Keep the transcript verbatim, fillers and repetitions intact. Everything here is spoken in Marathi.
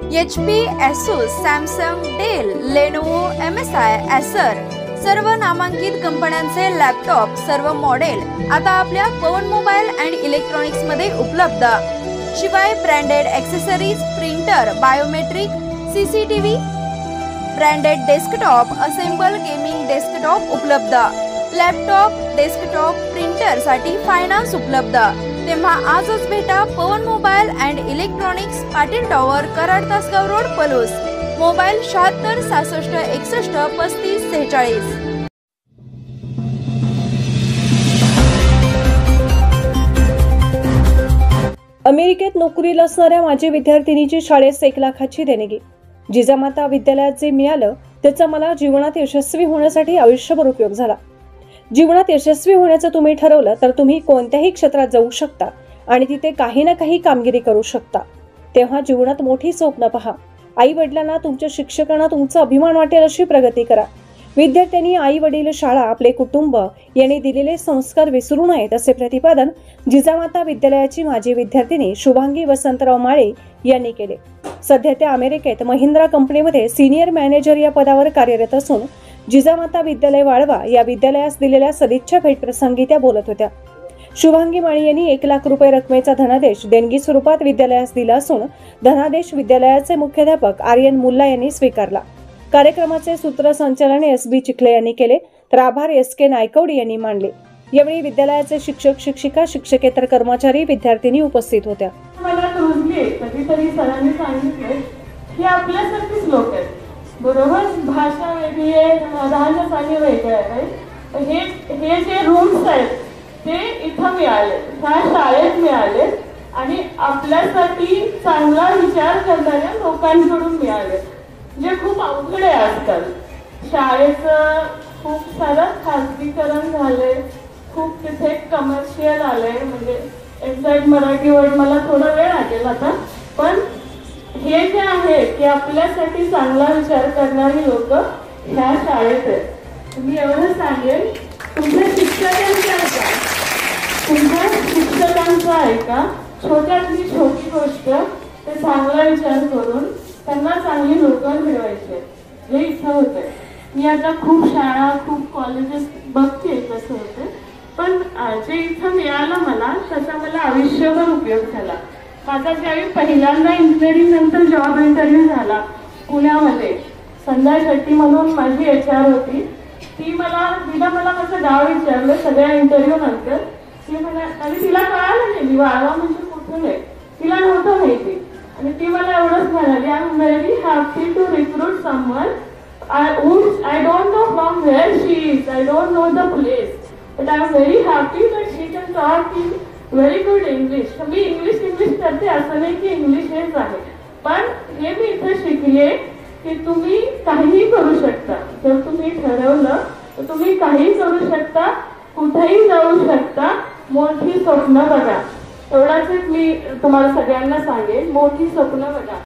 H P, Asus, Samsung, Dell, Lenovo, M S I, Acer सर्व नामांकित कंपन्यांचे लॅपटॉप सर्व मॉडेल आता आपल्या पवन मोबाईल अँड इलेक्ट्रॉनिक्स मध्ये उपलब्ध। शिवाय branded accessories, printer, biometric, CCTV, branded desktop, assemble gaming desktop उपलब्ध। लॅपटॉप, डेस्कटॉप, प्रिंटर साठी फायनान्स उपलब्ध। तेव्हा आजच भेटा Pawan mobile and electronics, Patil tower, Karad Tasgaon road, Palus. Mobile शहात्तर सहासष्ट एकसष्ट पस्तीस सेहेचाळीस। अमेरिकेत नोकरीला असणाऱ्या माजी विद्यार्थिनीची शाळेस एक लाखाची देणगी। जिजामाता विद्यालयात जे मिळालं त्याचा मला जीवनात यशस्वी होण्यासाठी आयुष्यभर उपयोग झाला। जीवनात यशस्वी होण्याचं तुम्ही ठरवलं तर तुम्ही कोणत्याही क्षेत्रात जाऊ शकता आणि तिथे काही ना काही कामगिरी करू शकता। तेव्हा जीवनात मोठी स्वप्न पहा। आई वडिलांना, तुमच्या शिक्षकांना तुमचा अभिमान वाटेल अशी प्रगती करा। विद्यार्थ्यांनी आई वडील, शाळा, आपले कुटुंब यांनी दिलेले संस्कार विसरू नयेत असे प्रतिपादन जिजामाता विद्यालयाची माजी विद्यार्थिनी शुभांगी वसंतराव माळे यांनी केले। सध्या त्या अमेरिकेत महिंद्रा कंपनीमध्ये सिनियर मॅनेजर या पदावर कार्यरत असून जिजामाता विद्यालय वाळवा या विद्यालयास दिलेल्या सदिच्छा भेट प्रसंगी त्या बोलत होत्या। शुभांगी माळे यांनी एक लाख रुपये रकमेचा धनादेश देणगी स्वरूपात विद्यालयास दिला असून धनादेश विद्यालयाचे मुख्याध्यापक आर्यन मुल्ला यांनी स्वीकारला। कार्यक्रमाचे सूत्रसंचालन एस बी चिखले यांनी केले तर आभार एस के नायकवडी यांनी मानले। यावेळी विद्यालयाचे शिक्षक, शिक्षिका, शिक्षकेतर कर्मचारी, विद्यार्थिनी उपस्थित होत्या। मला रुजले कधीतरी सरांनी सांगितले की आपल्यासारखीच लोक आहेत, बरोबर, भाषा वेगळी आहे, राहणं सगळं वेगळं आहे। हे हे जे रूम्स आहेत ते इथं मिळाले, ह्या शाळेत मिळाले आणि आपल्यासाठी चांगला विचार करणाऱ्या लोकांकडून मिळाले, जे खूप अवघड आहे आजकाल। शाळेचं खूप सारं खाजगीकरण झालंय, खूप तिथे कमर्शियल आलंय, म्हणजे एक्झॅक्ट मराठी वर्ड मला थोडा वेळ लागेल आता, पण हे जे आहे की आपल्यासाठी चांगला विचार करणारी लोक ह्या शाळेत आहेत। मी एवढं सांगेन, तुमच्या शिक्षकांचं ऐका, तुमच्या शिक्षकांचं ऐका, छोट्यातली छोटी गोष्ट ते चांगला विचार करून त्यांना चांगली नोकरी मिळवायची, हे इथं होतंय। मी आता खूप शाळा, खूप कॉलेजेस बघते कसं होतं, पण जे इथं मिळालं मला त्याचा मला आयुष्यभर उपयोग झाला। माझा ज्यावेळी पहिल्यांदा इंजिनिअरिंग नंतर जॉब इंटरव्ह्यू झाला पुण्यामध्ये, संध्या शेट्टी म्हणून माझी एच आर होती, ती मला तिला मला माझं गाव विचारलं सगळ्या इंटरव्ह्यू नंतर। ती म्हणा आणि तिला कळालं नाही वाळवा म्हणजे कुठून आहे, तिला नव्हतं माहिती, आणि ती मला एवढंच म्हणाली, I am very happy to recruit someone I don't know from where she is, I don't know the place, but I am very happy that she can talk in very good English. मी इंग्लिश इंग्लिश करते असं नाही की इंग्लिश हेच आहे, पण हे मी इथे शिकले की तुम्ही काहीही करू शकता, जर तुम्ही ठरवलं तर तुम्ही काही करू शकता, कुठेही जाऊ शकता, मोठी स्वप्न बघा। एवढाच मी तुम्हाला सगळ्यांना सांगेन, मोठी स्वप्न बघा।